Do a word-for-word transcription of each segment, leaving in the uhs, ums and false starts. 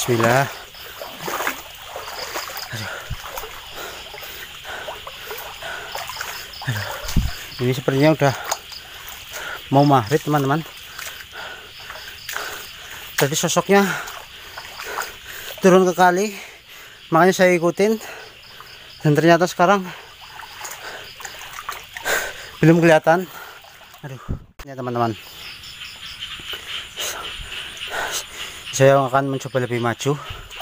Bismillah. Aduh. Aduh. Ini sepertinya udah mau maghrib teman-teman. Tadi sosoknya turun ke kali, makanya saya ikutin, dan ternyata sekarang belum kelihatan. Aduh, ya teman-teman, saya akan mencoba lebih maju.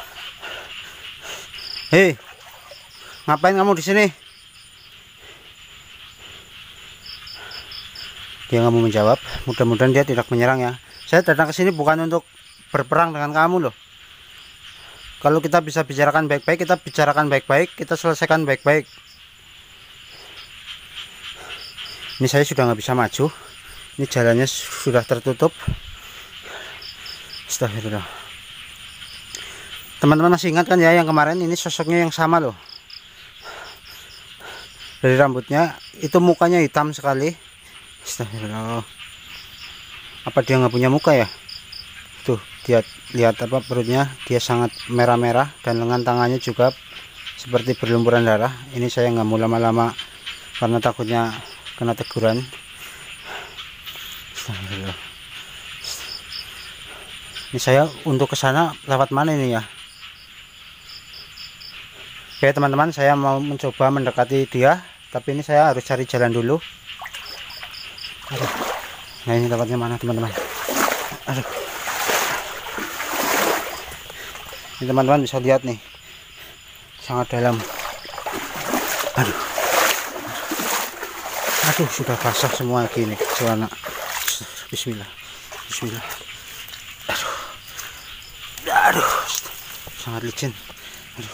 Hei, ngapain kamu di sini? Dia nggak mau menjawab. Mudah-mudahan dia tidak menyerang ya. Saya datang ke sini bukan untuk berperang dengan kamu loh. Kalau kita bisa bicarakan baik-baik, kita bicarakan baik-baik, kita selesaikan baik-baik. Ini saya sudah nggak bisa maju. Ini jalannya sudah tertutup. Astagfirullah. Teman-teman masih ingat kan ya yang kemarin? Ini sosoknya yang sama loh. Dari rambutnya itu mukanya hitam sekali. Astagfirullah. Apa dia nggak punya muka ya? Tuh, dia lihat apa perutnya, dia sangat merah-merah, dan lengan tangannya juga seperti berlumuran darah. Ini saya nggak mau lama-lama karena takutnya kena teguran. Ini saya untuk ke sana lewat mana ini ya? Oke teman-teman, saya mau mencoba mendekati dia, tapi ini saya harus cari jalan dulu. Aduh. Nah, ini tempatnya mana teman-teman? Aduh. Ini teman-teman bisa lihat nih, sangat dalam. Aduh, aduh sudah basah semua gini celana. Bismillah, Bismillah. Aduh, aduh, sangat licin. Aduh,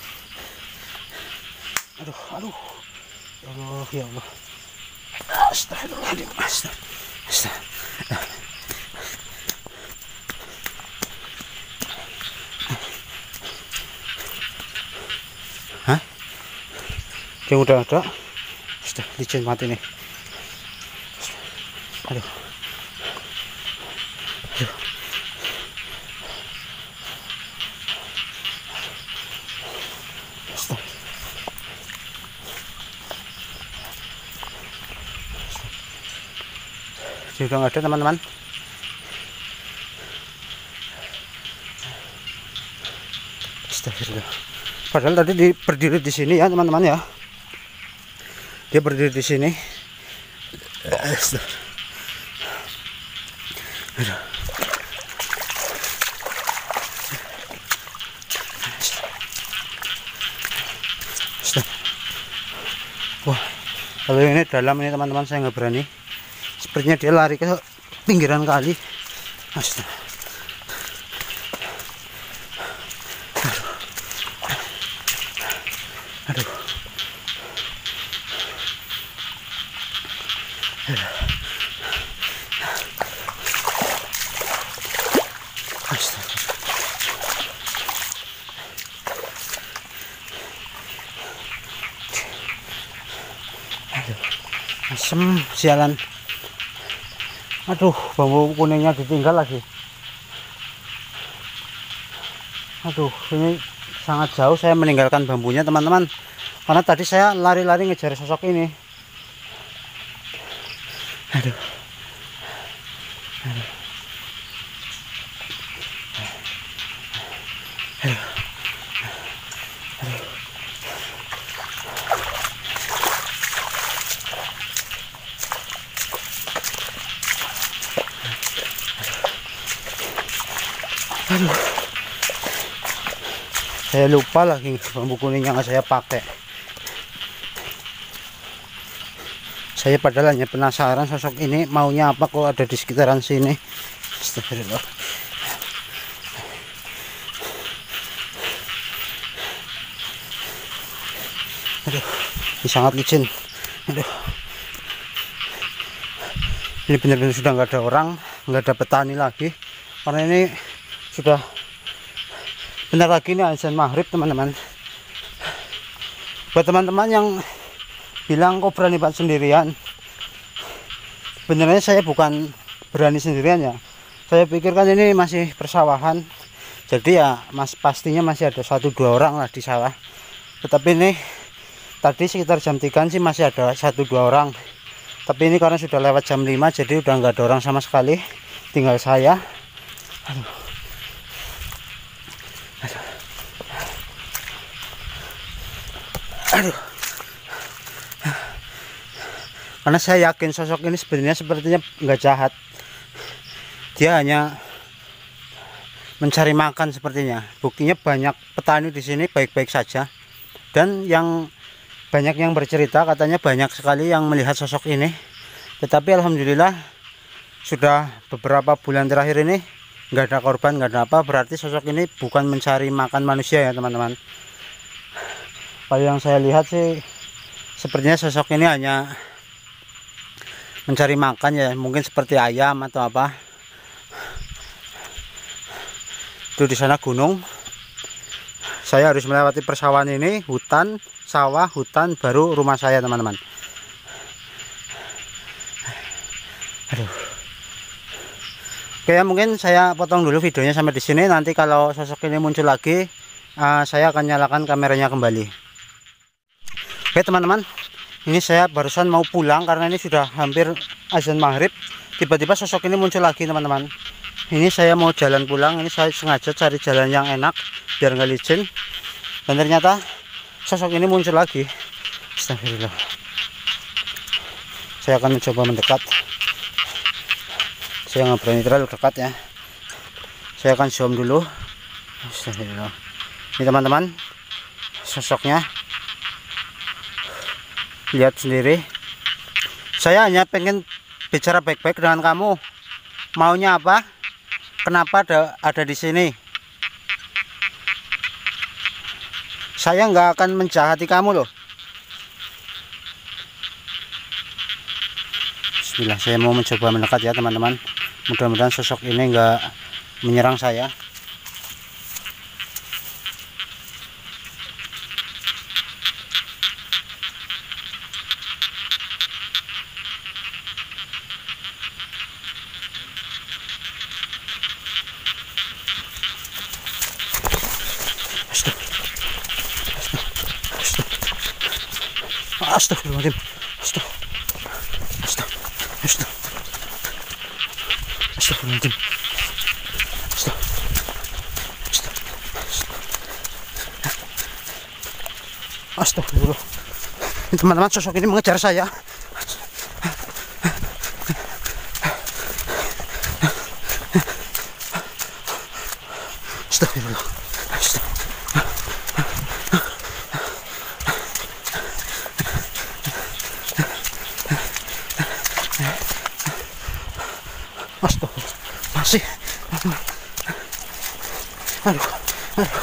aduh, aduh, ya Allah, ya Allah. Astagfirullahaladzim, astagfirullah. Yang udah ada, sudah licin mati nih. Aduh, aduh, aduh. Dia udah nggak ada teman-teman. Astagfirullah. Padahal tadi di, berdiri di sini ya teman-teman ya. Dia berdiri di sini. Aduh. Wah, kalau ini dalam ini teman-teman, saya nggak berani. Sepertinya dia lari ke pinggiran kali. Astaga. Aduh. Aduh. Asem sialan. Aduh, bambu kuningnya ditinggal lagi. Aduh, ini sangat jauh saya meninggalkan bambunya teman-teman, karena tadi saya lari-lari ngejar sosok ini. Aduh, aduh, aduh, aduh. Aduh, saya lupa lagi bambu kuning yang saya pakai. Saya padahal hanya penasaran sosok ini maunya apa kok ada di sekitaran sini. Astagfirullah. Aduh, ini sangat licin. Aduh, ini benar-benar sudah nggak ada orang, nggak ada petani lagi, karena ini sudah bentar lagi ini azan maghrib teman-teman. Buat teman-teman yang bilang kok berani banget sendirian, sebenarnya saya bukan berani sendirian ya. Saya pikirkan ini masih persawahan, Jadi ya mas pastinya masih ada satu dua orang lah di sawah. Tetapi ini tadi sekitar jam tiga sih masih ada satu dua orang. Tapi ini karena sudah lewat jam lima, jadi udah nggak ada orang sama sekali. Tinggal saya. Aduh. Aduh. Aduh. Karena saya yakin sosok ini sebenarnya sepertinya nggak jahat. Dia hanya mencari makan sepertinya. Buktinya banyak petani di sini baik-baik saja. Dan yang banyak yang bercerita katanya banyak sekali yang melihat sosok ini. Tetapi alhamdulillah sudah beberapa bulan terakhir ini nggak ada korban, nggak ada apa. Berarti sosok ini bukan mencari makan manusia ya teman-teman. Kalau yang saya lihat sih sepertinya sosok ini hanya mencari makan ya, mungkin seperti ayam atau apa. Itu di sana gunung. Saya harus melewati persawahan ini, hutan, sawah, hutan, baru rumah saya teman-teman. Aduh. Oke ya, mungkin saya potong dulu videonya sampai di sini. Nanti kalau sosok ini muncul lagi, uh, saya akan nyalakan kameranya kembali. Oke teman-teman, ini saya barusan mau pulang karena ini sudah hampir azan maghrib. Tiba-tiba sosok ini muncul lagi teman-teman. Ini saya mau jalan pulang. Ini saya sengaja cari jalan yang enak biar nggak licin. Dan ternyata sosok ini muncul lagi. Astagfirullah. Saya akan mencoba mendekat. Saya nggak berani terlalu dekat ya. Saya akan zoom dulu. Astagfirullah. Ini teman-teman, sosoknya. Lihat sendiri. Saya hanya pengen bicara baik-baik dengan kamu. Maunya apa? Kenapa ada ada di sini? Saya nggak akan menjahati kamu loh. Bismillah, saya mau mencoba mendekat ya teman-teman. Mudah-mudahan sosok ini nggak menyerang saya. Astagfirullahaladzim. Astagfirullahaladzim. Astagfirullahaladzim. Astagfirullah. Teman-teman, sosok ini mengejar saya. Astagfirullah. Astagfirullah. Masih. Aduh. Aduh.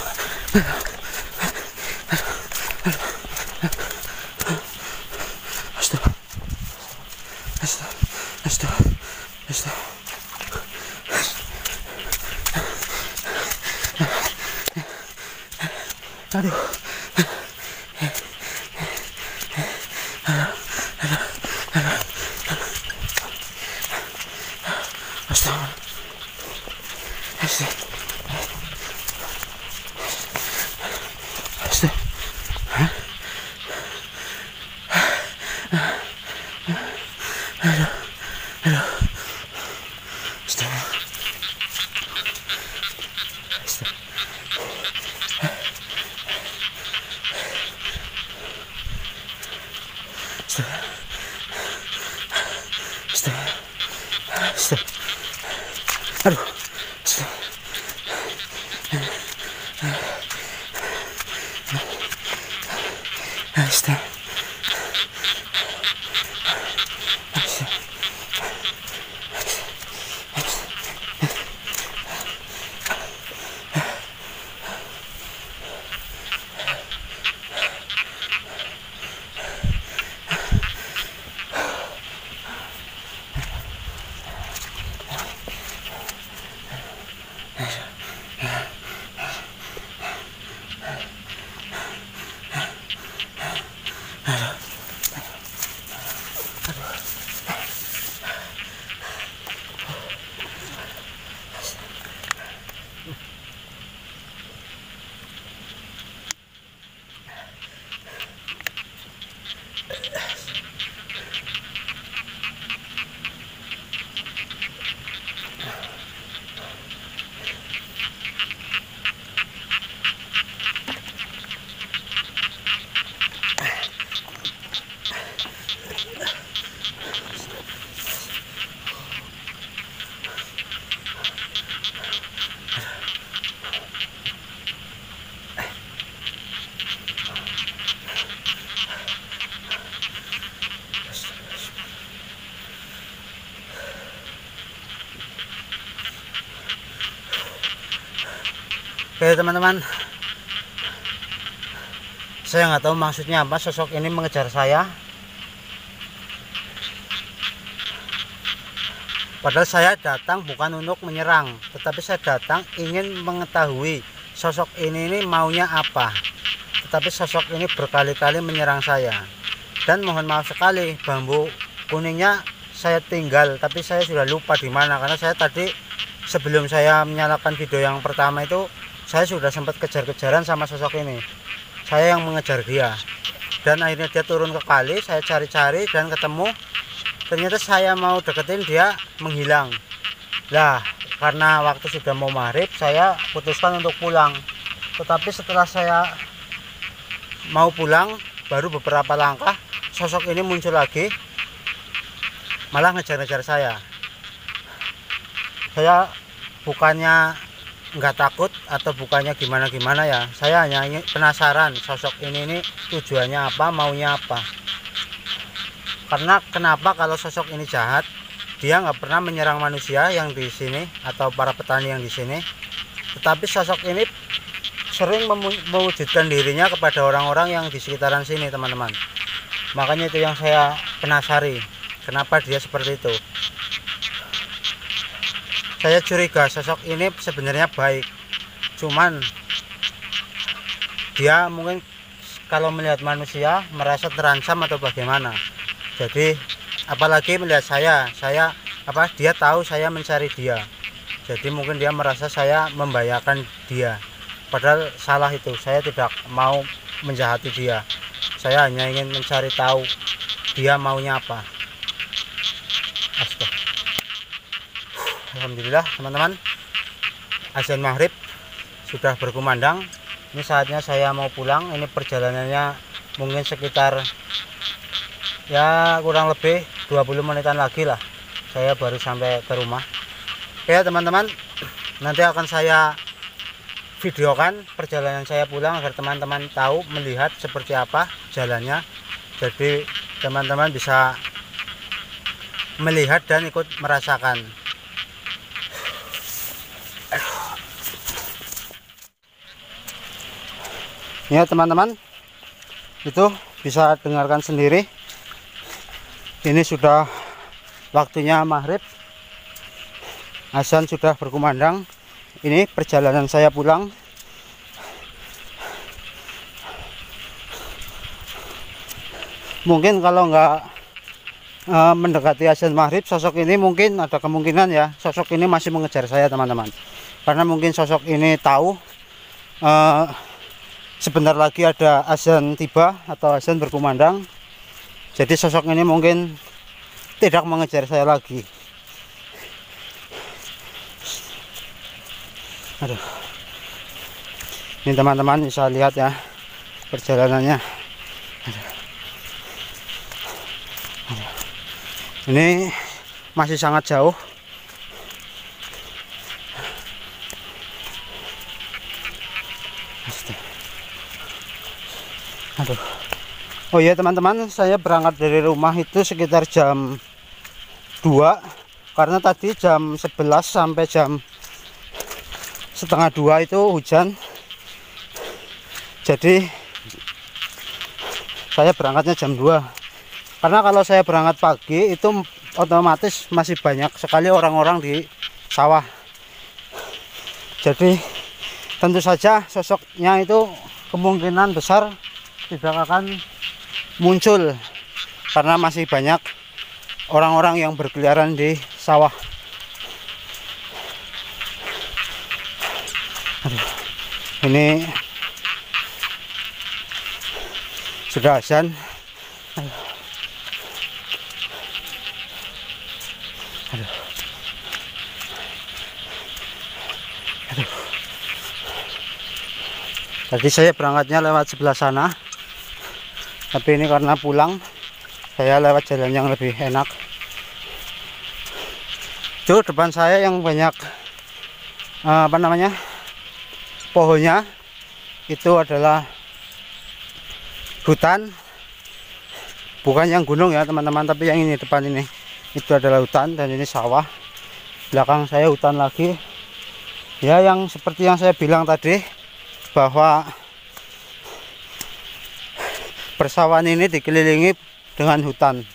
Astagfirullah. Astagfirullah. Astagfirullah. Aduh. Aduh. Astaga. Oke teman-teman, saya nggak tahu maksudnya apa sosok ini mengejar saya, padahal saya datang bukan untuk menyerang, tetapi saya datang ingin mengetahui sosok ini, ini maunya apa. Tetapi sosok ini berkali-kali menyerang saya, dan mohon maaf sekali bambu kuningnya saya tinggal, tapi saya sudah lupa di mana, karena saya tadi sebelum saya menyalakan video yang pertama itu saya sudah sempat kejar-kejaran sama sosok ini. Saya yang mengejar dia, dan akhirnya dia turun ke kali. Saya cari-cari dan ketemu. Ternyata saya mau deketin, dia menghilang. Lah, karena waktu sudah mau maghrib, saya putuskan untuk pulang. Tetapi setelah saya mau pulang, baru beberapa langkah sosok ini muncul lagi, malah ngejar-ngejar saya. Saya bukannya nggak takut atau bukannya gimana-gimana ya, saya hanya ingin penasaran sosok ini ini tujuannya apa, maunya apa. Karena kenapa kalau sosok ini jahat, dia nggak pernah menyerang manusia yang di sini atau para petani yang di sini, tetapi sosok ini sering mewujudkan dirinya kepada orang-orang yang di sekitaran sini teman-teman. Makanya itu yang saya penasari, kenapa dia seperti itu. Saya curiga sosok ini sebenarnya baik, cuman dia mungkin kalau melihat manusia merasa terancam atau bagaimana. Jadi apalagi melihat saya, saya apa dia tahu saya mencari dia. Jadi mungkin dia merasa saya membahayakan dia. Padahal salah itu, saya tidak mau menjahati dia. Saya hanya ingin mencari tahu dia maunya apa. Astaga. Alhamdulillah teman-teman, azan maghrib sudah berkumandang. Ini saatnya saya mau pulang. Ini perjalanannya mungkin sekitar ya kurang lebih dua puluh menitan lagi lah, saya baru sampai ke rumah. Oke teman-teman, nanti akan saya videokan perjalanan saya pulang agar teman-teman tahu melihat seperti apa jalannya. Jadi teman-teman bisa melihat dan ikut merasakan. Ya teman-teman, itu bisa dengarkan sendiri, ini sudah waktunya maghrib, azan sudah berkumandang. Ini perjalanan saya pulang. Mungkin kalau nggak e, mendekati azan maghrib, sosok ini mungkin ada kemungkinan ya, sosok ini masih mengejar saya teman-teman, karena mungkin sosok ini tahu e, sebentar lagi ada azan tiba atau azan berkumandang. Jadi sosok ini mungkin tidak mengejar saya lagi. Aduh, ini teman-teman bisa lihat ya perjalanannya. Aduh. Aduh. Ini masih sangat jauh. Aduh. Oh iya teman-teman, saya berangkat dari rumah itu sekitar jam dua, karena tadi jam sebelas sampai jam setengah dua itu hujan. Jadi saya berangkatnya jam dua, karena kalau saya berangkat pagi itu otomatis masih banyak sekali orang-orang di sawah. Jadi tentu saja sosoknya itu kemungkinan besar tidak akan muncul, karena masih banyak orang-orang yang berkeliaran di sawah. Aduh, ini sudah azan. Aduh. Aduh. Aduh. Tadi saya berangkatnya lewat sebelah sana, tapi ini karena pulang saya lewat jalan yang lebih enak. Tuh depan saya yang banyak apa namanya pohonnya itu adalah hutan, bukan yang gunung ya teman-teman, tapi yang ini depan ini itu adalah hutan, dan ini sawah. Belakang saya hutan lagi, Ya, yang seperti yang saya bilang tadi, bahwa persawahan ini dikelilingi dengan hutan.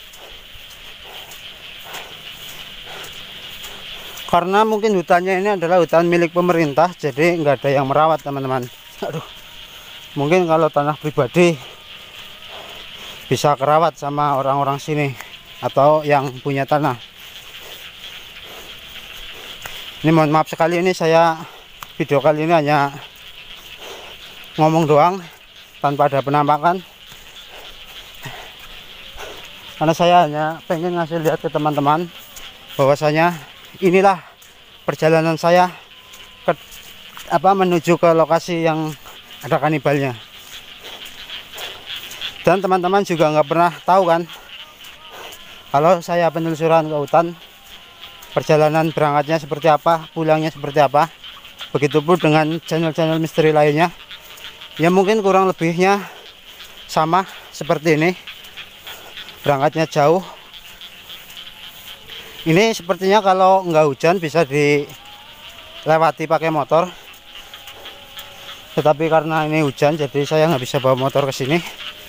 Karena mungkin hutannya ini adalah hutan milik pemerintah, jadi nggak ada yang merawat, teman-teman. Aduh, mungkin kalau tanah pribadi bisa kerawat sama orang-orang sini atau yang punya tanah. Ini mohon maaf sekali, ini saya video kali ini hanya ngomong doang tanpa ada penampakan, karena saya hanya pengen ngasih lihat ke teman-teman bahwasanya inilah perjalanan saya ke apa menuju ke lokasi yang ada kanibalnya. Dan teman-teman juga nggak pernah tahu kan kalau saya penelusuran ke hutan, perjalanan berangkatnya seperti apa, pulangnya seperti apa. Begitupun dengan channel-channel misteri lainnya, ya mungkin kurang lebihnya sama seperti ini, berangkatnya jauh. Ini sepertinya kalau nggak hujan bisa dilewati pakai motor, tetapi karena ini hujan jadi saya nggak bisa bawa motor ke sini.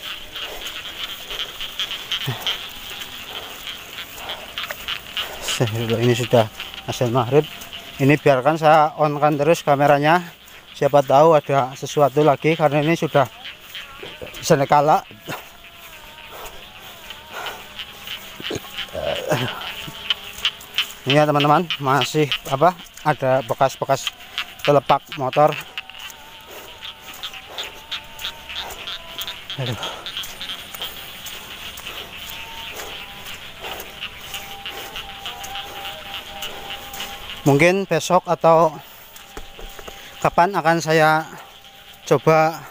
Ini sudah azan maghrib. Ini biarkan saya on kan terus kameranya, siapa tahu ada sesuatu lagi, karena ini sudah senekala. Ini ya teman-teman, masih apa ada bekas-bekas telepak motor. Aduh. Mungkin besok atau kapan akan saya coba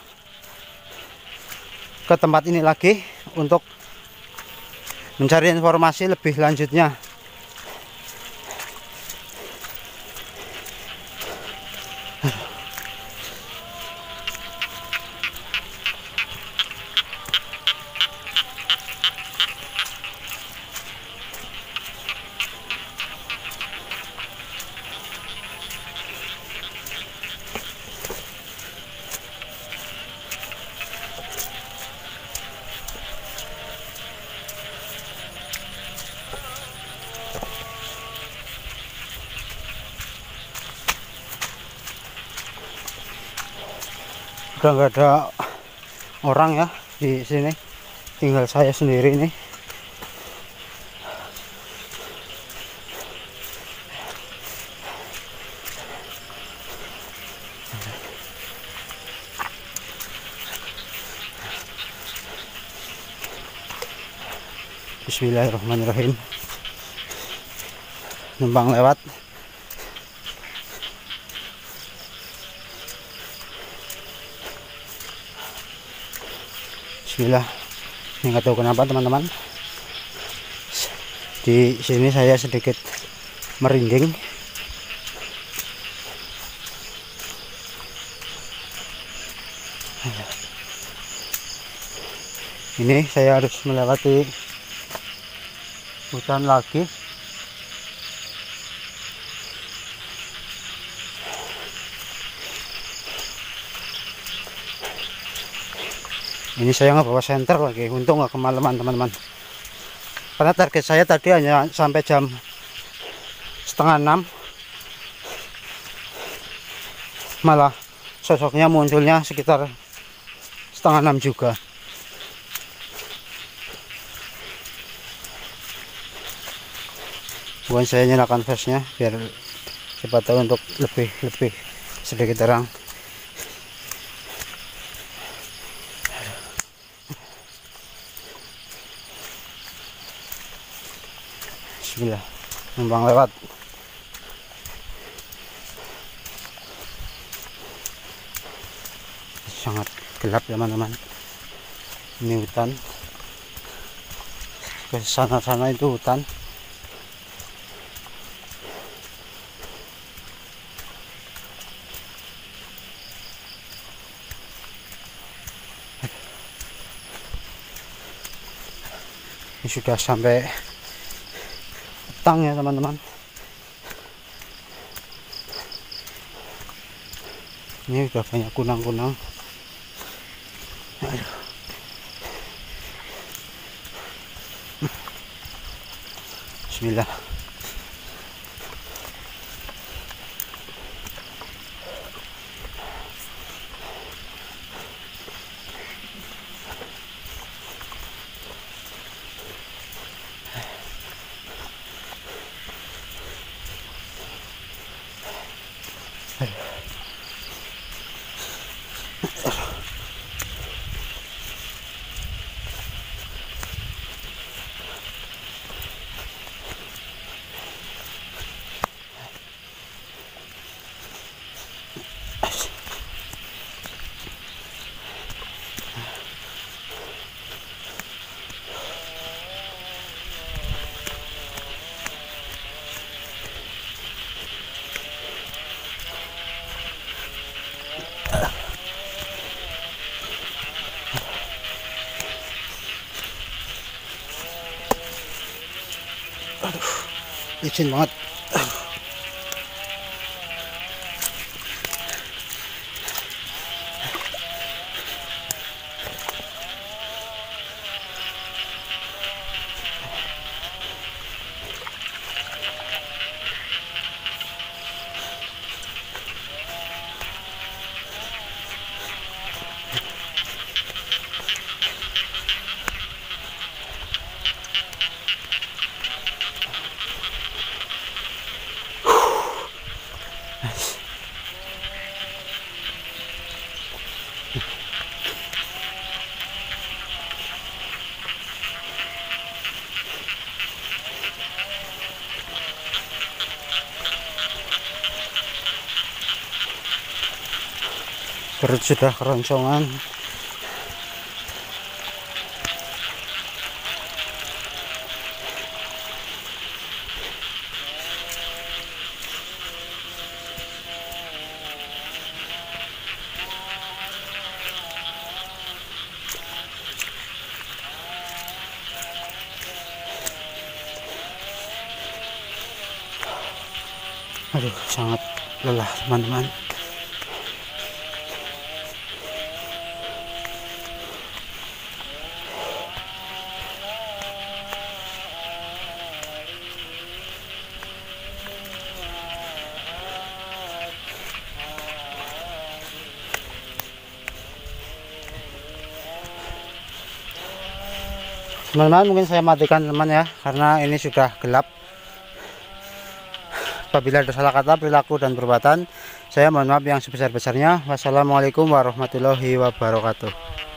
ke tempat ini lagi untuk mencari informasi lebih lanjutnya. Udah nggak ada orang ya di sini, tinggal saya sendiri nih. Bismillahirrahmanirrahim. Numpang lewat. Bismillah. Ini nggak tahu kenapa teman-teman, di sini saya sedikit merinding. Ini saya harus melewati hutan lagi. Ini saya nggak bawa senter lagi, untung nggak kemalaman teman-teman, karena target saya tadi hanya sampai jam setengah enam, malah sosoknya munculnya sekitar setengah enam juga. Bukan saya nyalakan flashnya biar siapa tahu untuk lebih lebih sedikit terang. Bismillah, numpang lewat. Sangat gelap teman-teman, ini hutan, ke sana-sana itu hutan. Ini sudah sampai petang ya teman-teman. Ini udah banyak kunang-kunang. Aduh. Bismillah. Aduh, licin banget. Perut sudah keroncongan. Aduh, sangat lelah teman-teman. Teman-teman, mungkin saya matikan teman ya, karena ini sudah gelap. Apabila ada salah kata, perilaku, dan perbuatan, saya mohon maaf yang sebesar-besarnya. Wassalamualaikum warahmatullahi wabarakatuh.